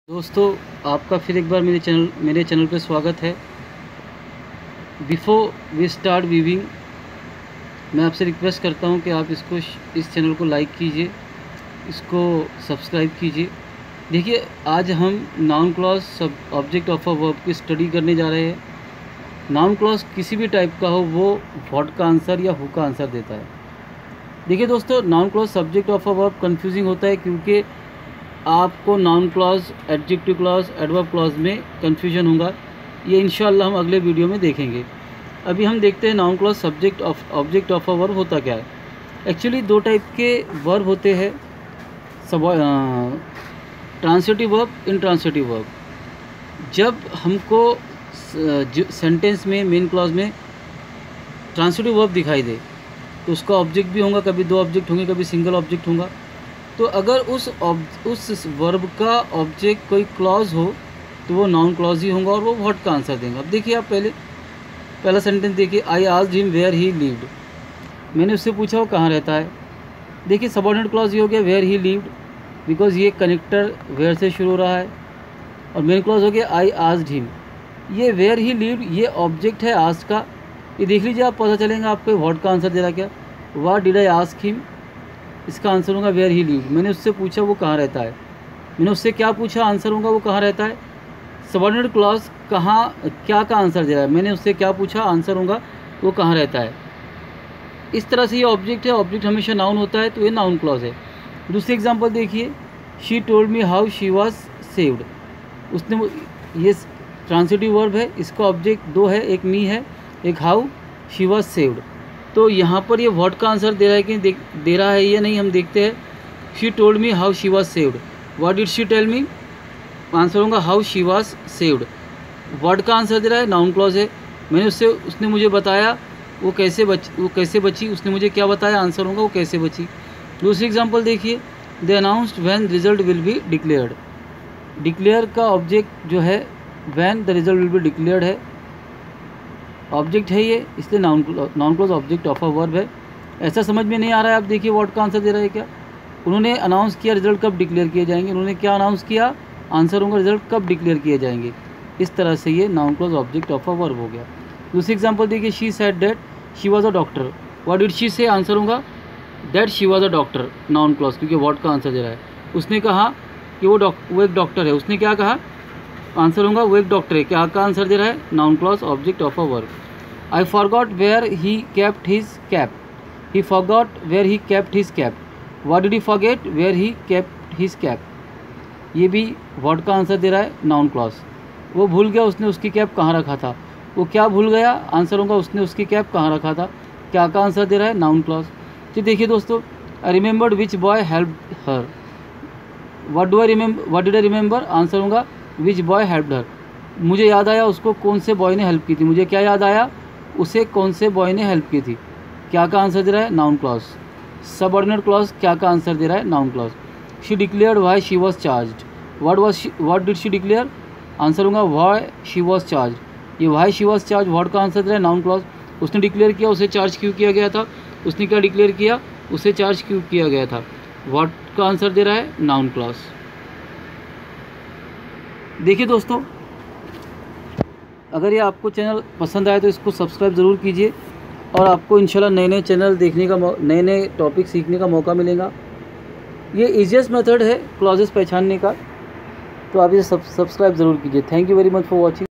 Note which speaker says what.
Speaker 1: दोस्तों, आपका फिर एक बार मेरे चैनल पे स्वागत है। बिफोर वी स्टार्ट वीविंग, मैं आपसे रिक्वेस्ट करता हूं कि आप इस चैनल को लाइक कीजिए, इसको सब्सक्राइब कीजिए। देखिए, आज हम noun clause object of a verb की स्टडी करने जा रहे हैं। नाउन क्लॉज किसी भी टाइप का हो, वो व्हाट का आंसर या हु का आंसर देता है। देखिए दोस्तों, noun clause subject of a verb confusing होता है क्योंकि आपको noun clause, adjective clause, adverb clause में कन्फ्यूजन होगा। ये इंशाल्लाह हम अगले वीडियो में देखेंगे। अभी हम देखते हैं noun clause subject object of a verb होता क्या है। एक्चुअली दो टाइप के वर्ब होते हैं, ट्रांसिटिव वर्ब, इनट्रांसिटिव वर्ब। जब हमको सेंटेंस में, मेन क्लॉज में ट्रांसिटिव वर्ब दिखाई दे तो उसका ऑब्जेक्ट भी होगा, कभी दो ऑब्जेक्ट होंगे, कभी सिंगल ऑब्जेक्ट होगा। तो अगर उस वर्ब का ऑब्जेक्ट कोई क्लॉज हो तो वो नाउन क्लॉज ही होगा और वो व्हाट का आंसर देंगे। अब देखिए, आप पहला सेंटेंस देखिए, I asked him where he lived. मैंने उससे पूछा वो कहाँ रहता है। देखिए, सबऑर्डिनेट क्लॉज ये हो गया वेयर ही लिव्ड, बिकॉज ये कनेक्टर वेयर से शुरू हो रहा है। और मेन क्लॉज हो गया आई आस्क्ड हिम। ये वेयर ही लिव्ड, ये ऑब्जेक्ट है आस्क का। ये देख लीजिए, आप पता चलेगा आपको व्हाट का आंसर दे रहा क्या। What did I ask him, इसका आंसर होगा वेयर ही लिव्ड। मैंने उससे पूछा वो कहाँ रहता है। मैंने उससे क्या पूछा, आंसर होगा वो कहाँ रहता है। सबऑर्डिनेट क्लॉज क्या का आंसर दे रहा है। मैंने उससे क्या पूछा, आंसर होगा वो कहाँ रहता है। इस तरह से ये ऑब्जेक्ट है। ऑब्जेक्ट हमेशा नाउन होता है, तो ये नाउन क्लॉज है। दूसरी एग्जांपल देखिए, she told me how she was saved. उसने, ये ट्रांसिटिव वर्ब है, इसका ऑब्जेक्ट दो है, एक मी है, एक हाउ शी वाज सेव्ड। तो यहाँ पर ये व्हाट का आंसर दे रहा है कि दे रहा है या नहीं, हम देखते हैं। She told me how she was saved. What did she tell me, answer होगा how she was saved. What का आंसर दे रहा है, नाउन क्लॉज है। उसने मुझे बताया वो कैसे बची। उसने मुझे क्या बताया, आंसर होगा वो कैसे बची। दूसरी एग्जांपल देखिए, they announced when result will be declared. Declare का ऑब्जेक्ट जो है when the result will be declared है, ऑब्जेक्ट है ये, इसलिए noun clause object of a verb है। ऐसा समझ में नहीं आ रहा है, आप देखिए व्हाट का आंसर दे रहा है क्या। उन्होंने अनाउंस किया रिजल्ट कब डिक्लेयर किए जाएंगे। उन्होंने क्या अनाउंस किया, आंसर होगा रिजल्ट कब डिक्लेयर किए जाएंगे। इस तरह से ये noun clause object of a verb हो गया। दूसरी एग्जांपल देखिए, she said that she was a doctor. What did she say, answer होगा that she was a doctor, noun clause, क्योंकि व्हाट का आंसर दे रहा है। उसने कहा कि वो एक डॉक्टर है। उसने क्या कहा, आंसर होगा वो एक डॉक्टर है। क्या का आंसर दे रहा है, noun clause object of a verb. I forgot where he kept his cap. He forgot where he kept his cap. What did he forget? Where he kept his cap. ये भी what का answer दे रहा है, noun clause. वो भूल गया उसने उसकी कैप कहाँ रखा था। वो क्या भूल गया, आंसर होगा उसने उसकी कैप कहाँ रखा था। क्या का आंसर दे रहा है, नाउन क्लॉज। तो देखिए दोस्तों, I remembered which boy helped her. What did I remember? Answer होगा which boy helped her. मुझे याद आया उसको कौन से बॉय ने हेल्प की थी। मुझे क्या याद आया, उसे कौन से बॉय ने हेल्प की थी। क्या का आंसर दे रहा है, नाउन क्लॉज। सबऑर्डिनेट क्लॉज क्या का आंसर दे रहा है, noun clause. She declared why she was charged. What did she declare, answer होगा व्हाई शी वाज चार्ज्ड। ये why she was charge what का आंसर दे रहा है, नाउन क्लॉज। उसने डिक्लेयर किया, उसे चार्ज क्यों किया गया था। उसने क्या डिक्लेयर किया, उसे चार्ज क्यों किया गया था। व्हाट का आंसर दे रहा है, नाउन क्लॉज। देखिए दोस्तों, अगर ये आपको चैनल पसंद आए तो इसको सब्सक्राइब ज़रूर कीजिए और आपको इंशाल्लाह नए चैनल देखने का, नए टॉपिक सीखने का मौका मिलेगा। ये ईजीएस्ट मेथड है क्लॉजेस पहचानने का, तो आप इसे सब्सक्राइब ज़रूर कीजिए। Thank you very much for watching.